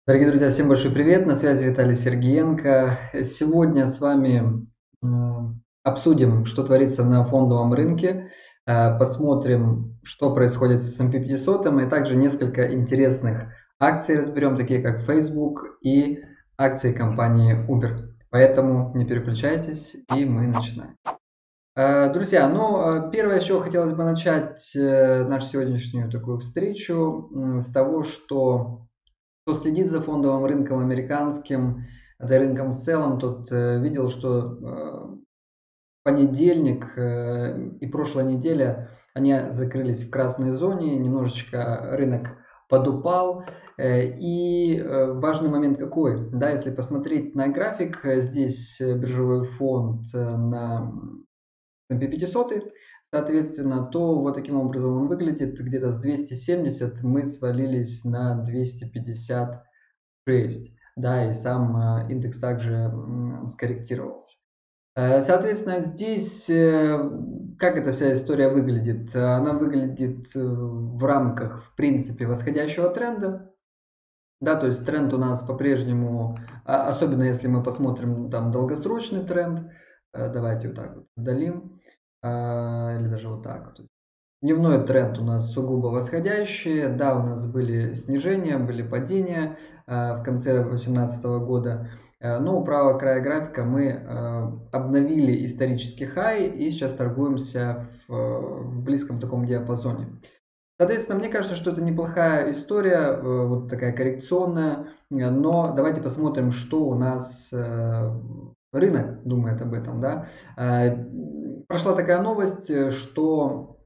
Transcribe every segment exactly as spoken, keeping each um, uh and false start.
Дорогие друзья, всем большой привет! На связи Виталий Сергеенко. Сегодня с вами м, обсудим, что творится на фондовом рынке, э, посмотрим, что происходит с эс энд пи пятьсот, и также несколько интересных акций разберем, такие как Facebook и акции компании Uber. Поэтому не переключайтесь, и мы начинаем. Э, Друзья, ну, э, первое, с чего хотелось бы начать э, нашу сегодняшнюю такую встречу, м, с того, что кто следит за фондовым рынком американским, да и рынком в целом, тот э, видел, что э, понедельник э, и прошлая неделя, они закрылись в красной зоне, немножечко рынок подупал. Э, И э, важный момент какой? Да, если посмотреть на график, э, здесь э, биржевой фонд э, на эс энд пи пятьсот, соответственно, то вот таким образом он выглядит. Где-то с двухсот семидесяти мы свалились на двести пятьдесят шесть, да, и сам э, индекс также м, скорректировался. Э, Соответственно, здесь э, как эта вся история выглядит? Она выглядит э, в рамках, в принципе, восходящего тренда. Да, то есть тренд у нас по-прежнему, а- особенно если мы посмотрим там долгосрочный тренд, э, давайте вот так вот удалим, а, или даже вот так вот. Дневной тренд у нас сугубо восходящий. Да, у нас были снижения, были падения э, в конце две тысячи восемнадцатого года. Э, Но у правого края графика мы э, обновили исторический хай и сейчас торгуемся в, э, в близком таком диапазоне. Соответственно, мне кажется, что это неплохая история, э, вот такая коррекционная. Э, Но давайте посмотрим, что у нас э, рынок думает об этом. Да? Э, Прошла такая новость, э, что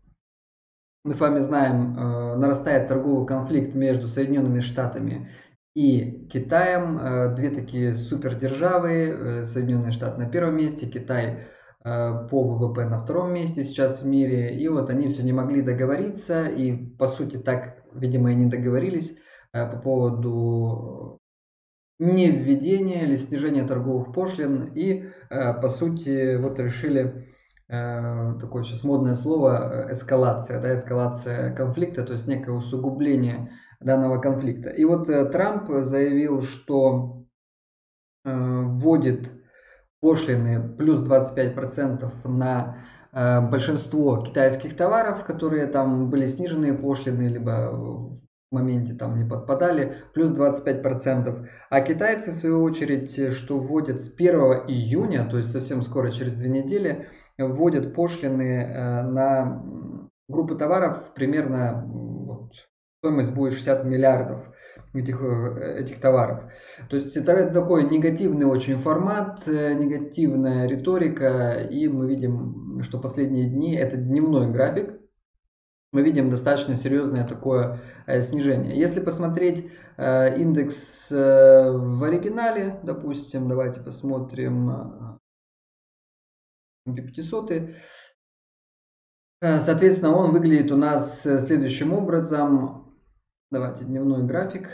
мы с вами знаем, э, нарастает торговый конфликт между Соединенными Штатами и Китаем. Э, Две такие супердержавы. э, Соединенные Штаты на первом месте, Китай э, по вэ вэ пэ на втором месте сейчас в мире. И вот они все не могли договориться. И по сути так, видимо, и не договорились э, по поводу не введения или снижения торговых пошлин. И э, по сути вот решили э, такое сейчас модное слово, э, эскалация, да, эскалация конфликта, то есть некое усугубление данного конфликта. И вот э, Трамп заявил, что э, вводит пошлины плюс двадцать пять процентов на э, большинство китайских товаров, которые там были сниженные пошлины, либо в моменте там не подпадали, плюс двадцать пять процентов. А китайцы, в свою очередь, что вводят с первого июня, то есть совсем скоро, через две недели, вводят пошлины э, на группы товаров, примерно вот, стоимость будет шестьдесят миллиардов этих, э, этих товаров. То есть это такой негативный очень формат, э, негативная риторика, и мы видим, что последние дни, это дневной график, мы видим достаточно серьезное такое э, снижение. Если посмотреть э, индекс э, в оригинале, допустим, давайте посмотрим э, эс энд пи пятьсот, э, соответственно, он выглядит у нас э, следующим образом. Давайте дневной график.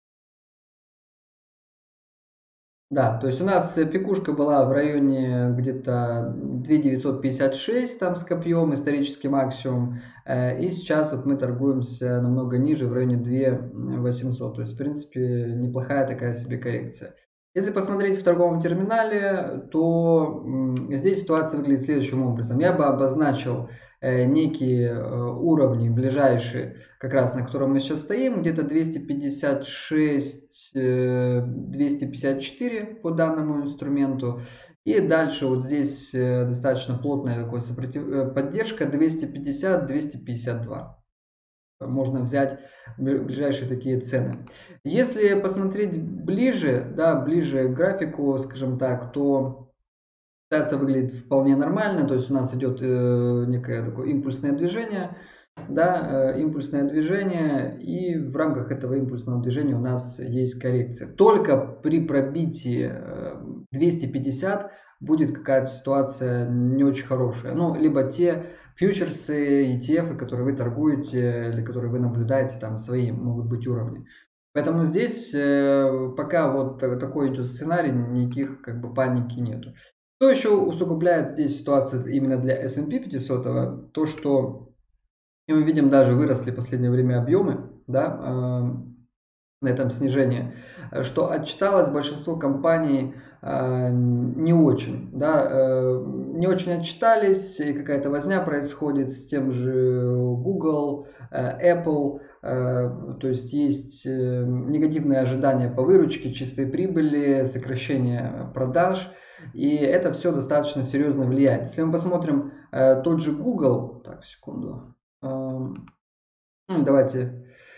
Да, то есть у нас э, пикушка была в районе где-то две тысячи девятьсот пятьдесят шесть там с копьем, исторический максимум. э, И сейчас вот мы торгуемся намного ниже, в районе две тысячи восемьсот. То есть, в принципе, неплохая такая себе коррекция. Если посмотреть в торговом терминале, то м, здесь ситуация выглядит следующим образом. Я бы обозначил э, некие э, уровни ближайшие, как раз на котором мы сейчас стоим, где-то двести пятьдесят шесть двести пятьдесят четыре по данному инструменту. И дальше вот здесь э, достаточно плотная такая сопротив... э, поддержка двести пятьдесят двести пятьдесят два. Можно взять ближайшие такие цены. Если посмотреть ближе, да, ближе к графику, скажем так, то ситуация выглядит вполне нормально. То есть у нас идет э, некое такое импульсное движение, да, э, импульсное движение, и в рамках этого импульсного движения у нас есть коррекция. Только при пробитии э, двести пятьдесят будет какая-то ситуация не очень хорошая. Ну, либо те фьючерсы, и ти эф, которые вы торгуете, или которые вы наблюдаете, там свои могут быть уровни. Поэтому здесь э, пока вот такой идет сценарий, никаких как бы паники нету. Что еще усугубляет здесь ситуацию именно для эс энд пи пятьсот? То, что и мы видим, даже выросли в последнее время объемы, да, на этом снижении, что отчиталось большинство компаний э, не очень, да, э, не очень отчитались, и какая-то возня происходит с тем же Google, э, Apple, э, то есть есть э, негативные ожидания по выручке, чистой прибыли, сокращение продаж, и это все достаточно серьезно влияет. Если мы посмотрим э, тот же Google, так, секунду, э, ну, давайте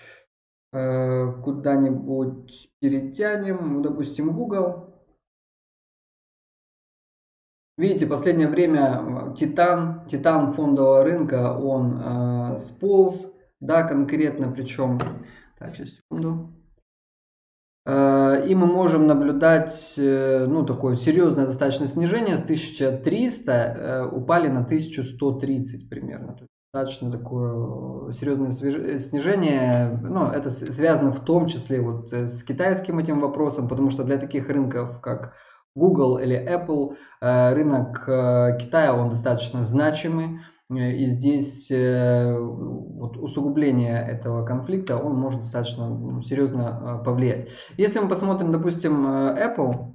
куда-нибудь перетянем, ну, допустим, Google. Видите, последнее время Титан, Титан фондового рынка, он э, сполз, да, конкретно, причем, так, сейчас, секунду. Э, и мы можем наблюдать, э, ну, такое серьезное достаточно снижение, с тысячи триста э, упали на тысячу сто тридцать примерно. То есть достаточно такое серьезное снижение. Ну, это связано в том числе вот с китайским этим вопросом, потому что для таких рынков, как Google или Apple, рынок Китая, он достаточно значимый. И здесь вот усугубление этого конфликта, он может достаточно серьезно повлиять. Если мы посмотрим, допустим, Apple,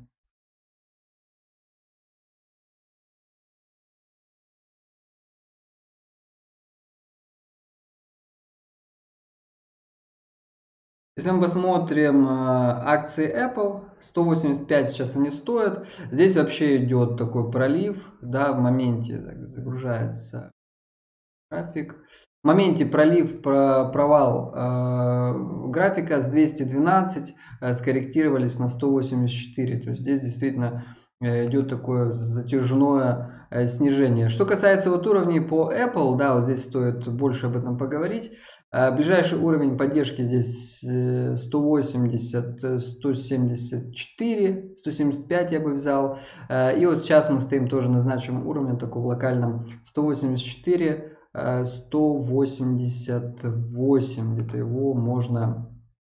Если мы посмотрим акции Apple, сто восемьдесят пять сейчас они стоят. Здесь вообще идет такой пролив, да, в моменте так, загружается график. В моменте пролив, провал э, графика с двести двенадцать э, скорректировались на сто восемьдесят четыре. То есть здесь действительно э, идет такое затяжное э, снижение. Что касается вот уровней по Apple, да, вот здесь стоит больше об этом поговорить. Э, ближайший уровень поддержки здесь э, сто восемьдесят, сто семьдесят четыре, сто семьдесят пять я бы взял. Э, и вот сейчас мы стоим тоже на значимом уровне, таком локальном сто восемьдесят четыре. сто восемьдесят восемь, где-то его можно,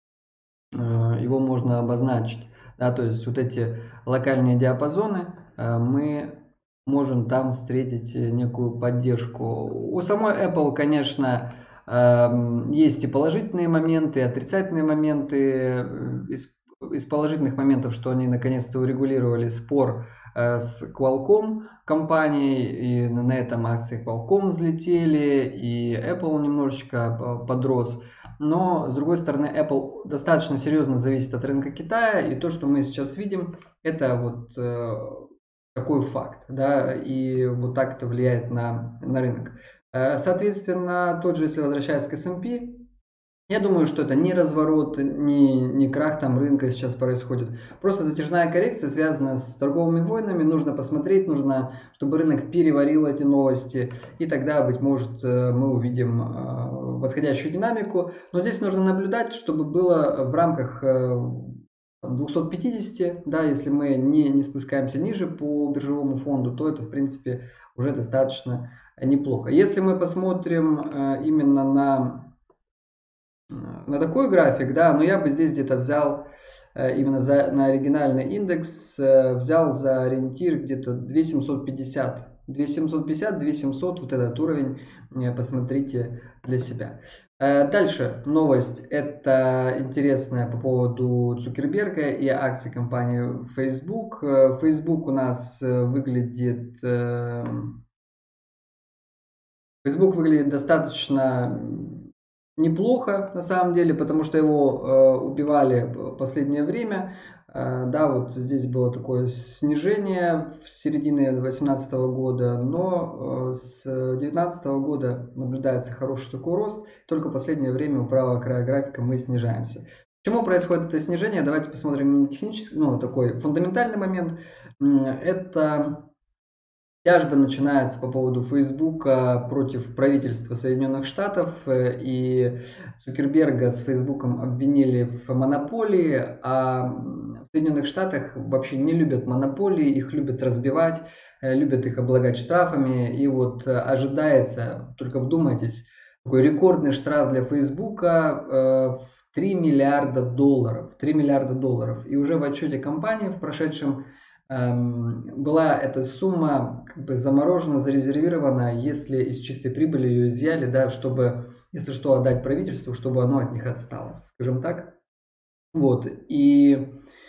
его можно обозначить. Да, то есть вот эти локальные диапазоны мы можем там встретить некую поддержку. У самой Apple, конечно, есть и положительные моменты, и отрицательные моменты. Из, из положительных моментов, что они наконец-то урегулировали спор с Qualcomm компанией, и на этом акции Qualcomm взлетели, и Apple немножечко подрос. Но, с другой стороны, Apple достаточно серьезно зависит от рынка Китая, и то, что мы сейчас видим, это вот э, такой факт, да, и вот так это влияет на, на рынок. Соответственно, тот же, если возвращаясь к эс энд пи, я думаю, что это не разворот, не, не крах там рынка сейчас происходит. Просто затяжная коррекция связана с торговыми войнами. Нужно посмотреть, нужно, чтобы рынок переварил эти новости. И тогда, быть может, мы увидим восходящую динамику. Но здесь нужно наблюдать, чтобы было в рамках двухсот пятидесяти. Да, если мы не, не спускаемся ниже по биржевому фонду, то это, в принципе, уже достаточно неплохо. Если мы посмотрим именно на... на такой график, да, но я бы здесь где-то взял именно за, на оригинальный индекс, взял за ориентир где-то две тысячи семьсот пятьдесят. две тысячи семьсот пятьдесят, две тысячи семьсот, вот этот уровень, посмотрите для себя. Дальше новость, это интересная по поводу Цукерберга и акций компании Facebook. Facebook у нас выглядит... Facebook выглядит достаточно... неплохо на самом деле, потому что его э, убивали в последнее время. Э, да, вот здесь было такое снижение в середине две тысячи восемнадцатого года, но э, с две тысячи девятнадцатого года наблюдается хороший такой рост. Только в последнее время у правого края графика мы снижаемся. Почему происходит это снижение? Давайте посмотрим технически, ну, такой фундаментальный момент. Это... Тяжба начинается по поводу Фейсбука против правительства Соединенных Штатов, и Цукерберга с Фейсбуком обвинили в монополии, а в Соединенных Штатах вообще не любят монополии, их любят разбивать, любят их облагать штрафами, и вот ожидается, только вдумайтесь, такой рекордный штраф для Фейсбука в три миллиарда долларов, три миллиарда долларов, и уже в отчете компании в прошедшем была эта сумма как бы заморожена, зарезервирована, если из чистой прибыли ее изъяли, да, чтобы, если что, отдать правительству, чтобы оно от них отстало, скажем так. Вот, и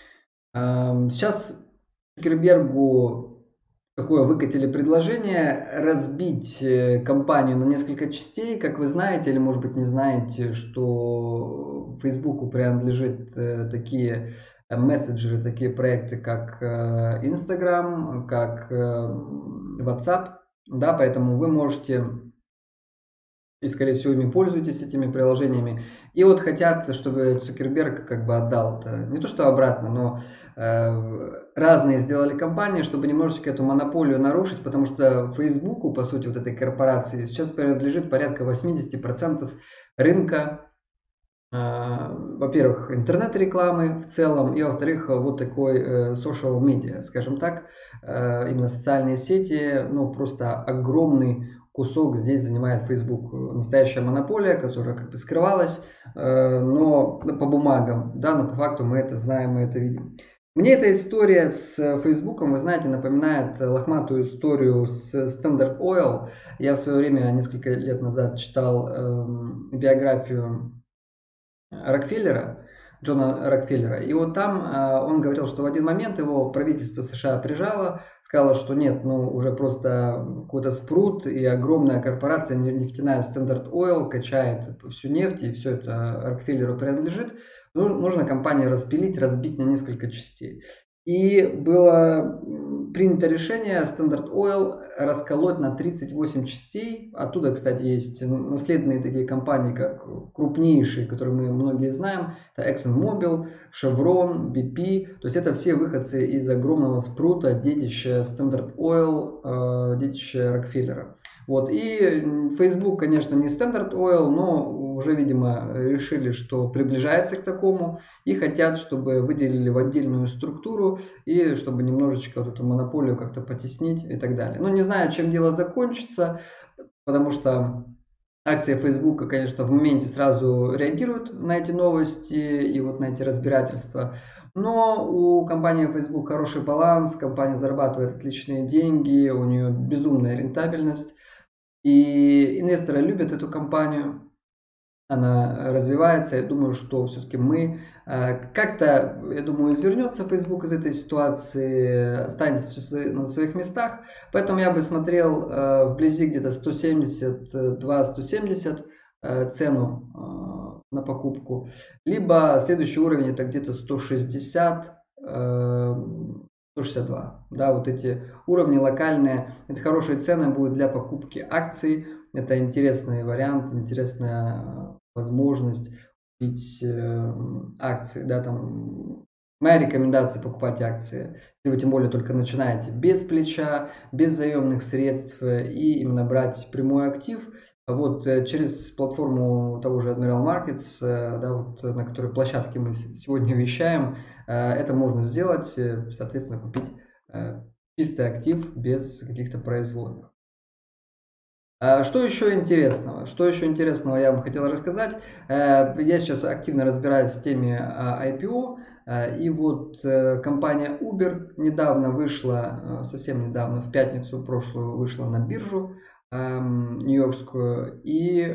э, сейчас Цукербергу такое выкатили предложение разбить э, компанию на несколько частей. Как вы знаете, или может быть не знаете, что Фейсбуку принадлежит э, такие э, мессенджеры, такие проекты, как э, Instagram, как э, WhatsApp, да, поэтому вы можете и, скорее всего, ими пользуетесь, этими приложениями. И вот хотят, чтобы Цукерберг как бы отдал это, не то что обратно, но э, разные сделали компании, чтобы немножечко эту монополию нарушить, потому что Фейсбуку, по сути, вот этой корпорации, сейчас принадлежит порядка восемьдесят процентов рынка, э, во-первых, интернет-рекламы в целом, и во-вторых, вот такой э, social media, скажем так, э, именно социальные сети, ну, просто огромный кусок здесь занимает Facebook. Настоящая монополия, которая как бы скрывалась, э, но по бумагам, да, но по факту мы это знаем, мы это видим. Мне эта история с Фейсбуком, вы знаете, напоминает лохматую историю с Standard Oil. Я в свое время, несколько лет назад, читал э, биографию Рокфеллера, Джона Рокфеллера. И вот там э, он говорил, что в один момент его правительство США прижало, сказало, что нет, ну уже просто какой-то спрут и огромная корпорация нефтяная Standard Oil качает всю нефть, и все это Рокфеллеру принадлежит. Ну, нужно компанию распилить, разбить на несколько частей. И было принято решение Standard Oil расколоть на тридцать восемь частей. Оттуда, кстати, есть наследные такие компании, как крупнейшие, которые мы многие знаем. Это ExxonMobil, Chevron, би пи. То есть это все выходцы из огромного спрута, детища Standard Oil, детища Рокфеллера. Вот. И Facebook, конечно, не Standard Oil, но уже, видимо, решили, что приближается к такому и хотят, чтобы выделили в отдельную структуру и чтобы немножечко вот эту монополию как-то потеснить и так далее. Но не знаю, чем дело закончится, потому что акции Facebook, конечно, в моменте сразу реагируют на эти новости и вот на эти разбирательства. Но у компании Facebook хороший баланс, компания зарабатывает отличные деньги, у нее безумная рентабельность. И инвесторы любят эту компанию, она развивается. Я думаю, что все-таки мы как-то, я думаю, извернется Facebook из этой ситуации, останется на своих местах. Поэтому я бы смотрел вблизи где-то сто семьдесят два сто семьдесят цену на покупку. Либо следующий уровень это где-то сто шестьдесят сто шестьдесят два. Да, вот эти уровни локальные, это хорошие цены будут для покупки акций. Это интересный вариант, интересная возможность купить акции. Да, там, моя рекомендация покупать акции, если вы тем более только начинаете, без плеча, без заемных средств и именно брать прямой актив. Вот через платформу того же Admiral Markets, да, вот, на которой площадке мы сегодня вещаем, это можно сделать, соответственно, купить чистый актив без каких-то производных. Что еще интересного? Что еще интересного я вам хотел рассказать? Я сейчас активно разбираюсь в теме ай пи о. И вот компания Uber недавно вышла, совсем недавно, в пятницу прошлую вышла на биржу нью-йоркскую. И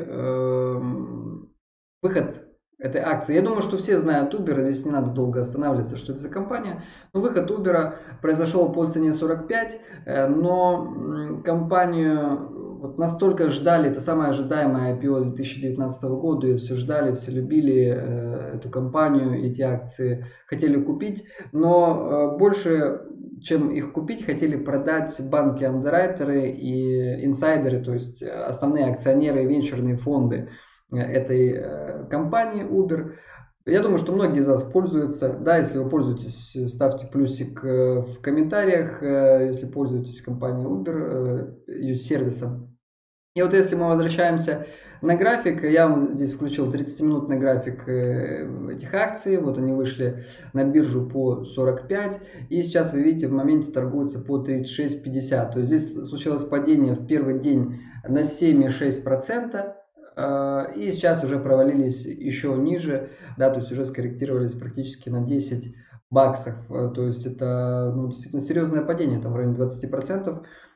выход этой акции. Я думаю, что все знают Uber, здесь не надо долго останавливаться, что это за компания. Но выход Uber произошел по цене сорок пять, но компанию вот настолько ждали, это самое ожидаемое ай пи о две тысячи девятнадцатого года, и все ждали, все любили э, эту компанию, эти акции хотели купить, но э, больше, чем их купить, хотели продать банки-андеррайтеры и инсайдеры, то есть основные акционеры и венчурные фонды этой э, компании Uber. Я думаю, что многие из вас пользуются. Да, если вы пользуетесь, ставьте плюсик в комментариях, если пользуетесь компанией Uber, ее сервисом. И вот если мы возвращаемся на график, я вам здесь включил тридцатиминутный график этих акций. Вот они вышли на биржу по сорок пять. И сейчас вы видите, в моменте торгуются по тридцать шесть пятьдесят. То есть здесь случилось падение в первый день на семь и шесть десятых процента. И сейчас уже провалились еще ниже, да, то есть уже скорректировались практически на десять баксов. То есть это ну, действительно серьезное падение, там в районе двадцати процентов.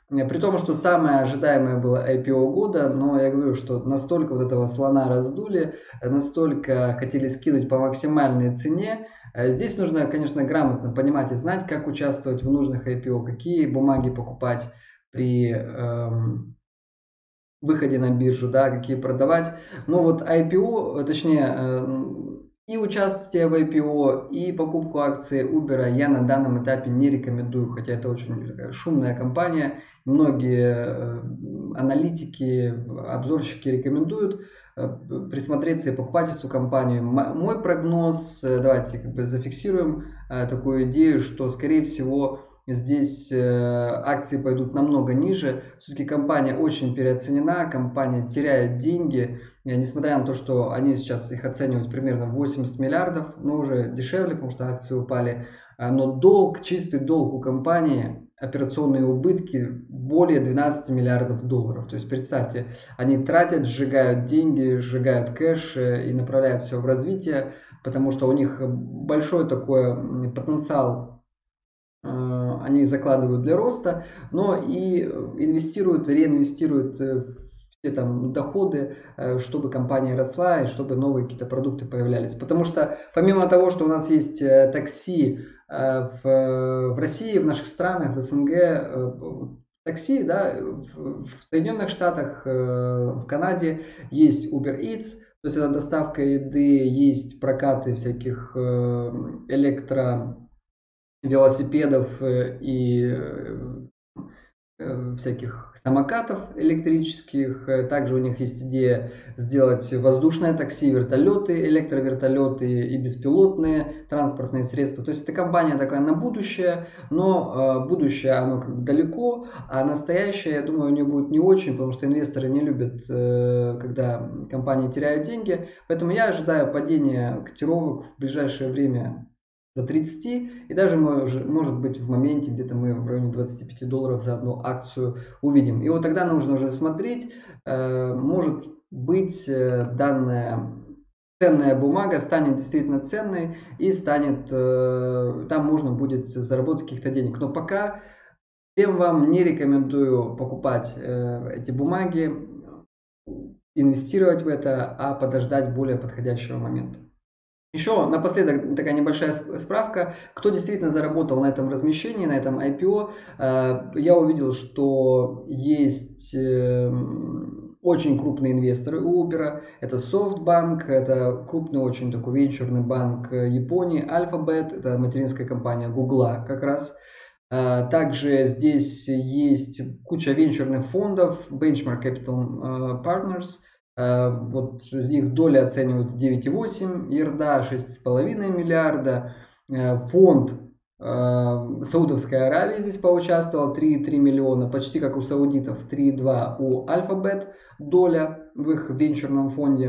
При том, что самое ожидаемое было ай пи о года, но я говорю, что настолько вот этого слона раздули, настолько хотели скинуть по максимальной цене. Здесь нужно, конечно, грамотно понимать и знать, как участвовать в нужных ай пи о, какие бумаги покупать при эм, выходе на биржу, да, какие продавать. Но вот ай пи о, точнее, э, и участие в ай пи о, и покупку акций Uber я на данном этапе не рекомендую, хотя это очень такая шумная компания. Многие э, аналитики, обзорщики рекомендуют э, присмотреться и покупать эту компанию. Мой прогноз, э, давайте как бы зафиксируем э, такую идею, что скорее всего здесь э, акции пойдут намного ниже. Все-таки компания очень переоценена, компания теряет деньги. И несмотря на то, что они сейчас их оценивают примерно восемьдесят миллиардов, но уже дешевле, потому что акции упали. Но долг, чистый долг у компании, операционные убытки более двенадцати миллиардов долларов. То есть представьте, они тратят, сжигают деньги, сжигают кэш и направляют все в развитие, потому что у них большой такой потенциал, они закладывают для роста, но и инвестируют, реинвестируют все там доходы, чтобы компания росла и чтобы новые какие-то продукты появлялись. Потому что помимо того, что у нас есть такси в, в России, в наших странах, в СНГ, такси, да, в, в Соединенных Штатах, в Канаде есть Uber Eats, то есть это доставка еды, есть прокаты всяких электро велосипедов и всяких самокатов электрических. Также у них есть идея сделать воздушное такси, вертолеты, электровертолеты и беспилотные транспортные средства. То есть это компания такая на будущее, но будущее оно как бы далеко, а настоящее, я думаю, у нее будет не очень, потому что инвесторы не любят, когда компании теряют деньги. Поэтому я ожидаю падения котировок в ближайшее время до тридцати, и даже может быть в моменте где-то мы в районе двадцати пяти долларов за одну акцию увидим. И вот тогда нужно уже смотреть, может быть данная ценная бумага станет действительно ценной и станет, там можно будет заработать каких-то денег. Но пока всем вам не рекомендую покупать эти бумаги, инвестировать в это, а подождать более подходящего момента. Еще напоследок такая небольшая справка, кто действительно заработал на этом размещении, на этом ай пи о. Я увидел, что есть очень крупные инвесторы у Uber. Это SoftBank, это крупный очень такой венчурный банк Японии, Alphabet, это материнская компания Google как раз. Также здесь есть куча венчурных фондов, Benchmark Capital Partners. Вот их доли оценивают девять и восемь, Ерда шесть и пять миллиарда. Фонд Саудовской Аравии здесь поучаствовал три и три миллиона, почти как у саудитов, три и два у Alphabet доля в их венчурном фонде.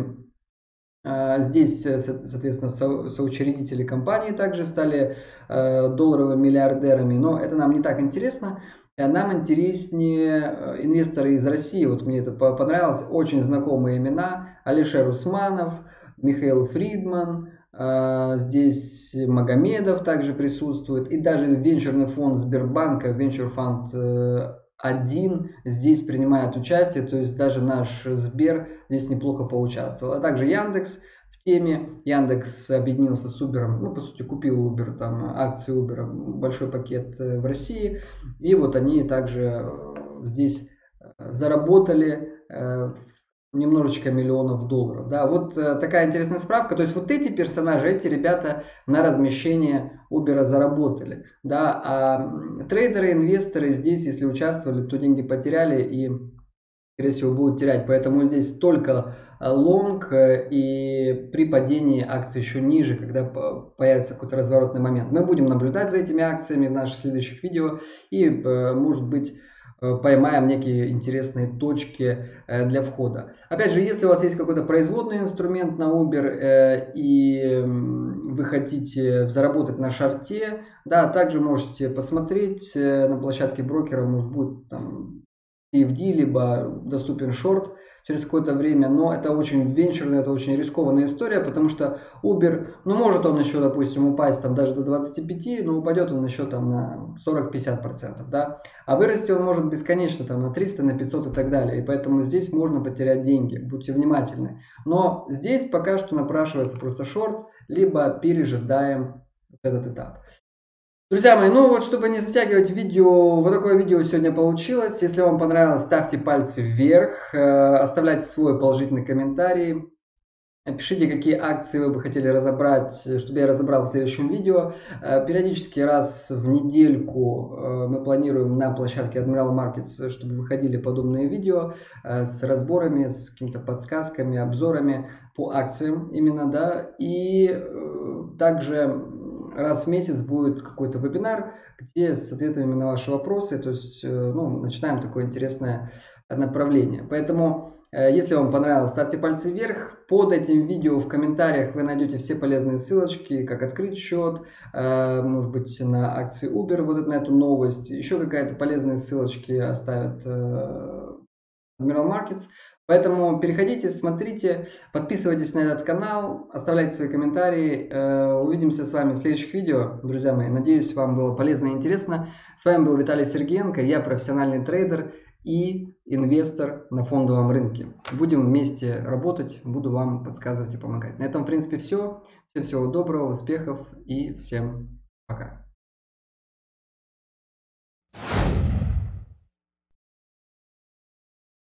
Здесь, соответственно, со, соучредители компании также стали долларовыми миллиардерами, но это нам не так интересно. Нам интереснее инвесторы из России. Вот мне это понравилось. Очень знакомые имена. Алишер Усманов, Михаил Фридман. Здесь Магомедов также присутствует. И даже венчурный фонд Сбербанка, Venture Fund один, здесь принимает участие. То есть даже наш Сбер здесь неплохо поучаствовал. А также Яндекс в теме. Яндекс объединился с Uber, ну, по сути, купил Uber, там, акции Uber, большой пакет в России. И вот они также здесь заработали немножечко миллионов долларов. Да, вот такая интересная справка. То есть вот эти персонажи, эти ребята на размещение Uber заработали. Да, а трейдеры, инвесторы здесь, если участвовали, то деньги потеряли и, скорее всего, будут терять. Поэтому здесь только лонг, и при падении акций еще ниже, когда появится какой-то разворотный момент. Мы будем наблюдать за этими акциями в наших следующих видео и, может быть, поймаем некие интересные точки для входа. Опять же, если у вас есть какой-то производный инструмент на Uber и вы хотите заработать на шорте, да, также можете посмотреть на площадке брокера, может будет там си эф ди, либо доступен шорт. через какое-то время, но это очень венчурная, это очень рискованная история, потому что Uber, ну может он еще, допустим, упасть там даже до двадцати пяти, но упадет он еще там на сорок-пятьдесят процентов, да, а вырасти он может бесконечно там на триста, на пятьсот и так далее, и поэтому здесь можно потерять деньги, будьте внимательны. Но здесь пока что напрашивается просто шорт, либо пережидаем этот этап. Друзья мои, ну вот, чтобы не затягивать видео, вот такое видео сегодня получилось. Если вам понравилось, ставьте пальцы вверх, оставляйте свой положительный комментарий. Пишите, какие акции вы бы хотели разобрать, чтобы я разобрал в следующем видео. Периодически раз в недельку мы планируем на площадке Admiral Markets, чтобы выходили подобные видео с разборами, с какими-то подсказками, обзорами по акциям именно, да. И также раз в месяц будет какой-то вебинар, где с ответами на ваши вопросы, то есть, ну, начинаем такое интересное направление. Поэтому, если вам понравилось, ставьте пальцы вверх. Под этим видео в комментариях вы найдете все полезные ссылочки, как открыть счет, может быть, на акции Uber, вот на эту новость. Еще какая-то полезные ссылочки оставят Admiral Markets. Поэтому переходите, смотрите, подписывайтесь на этот канал, оставляйте свои комментарии. Увидимся с вами в следующих видео, друзья мои. Надеюсь, вам было полезно и интересно. С вами был Виталий Сергеенко, я профессиональный трейдер и инвестор на фондовом рынке. Будем вместе работать, буду вам подсказывать и помогать. На этом, в принципе, все. Всем всего доброго, успехов и всем пока.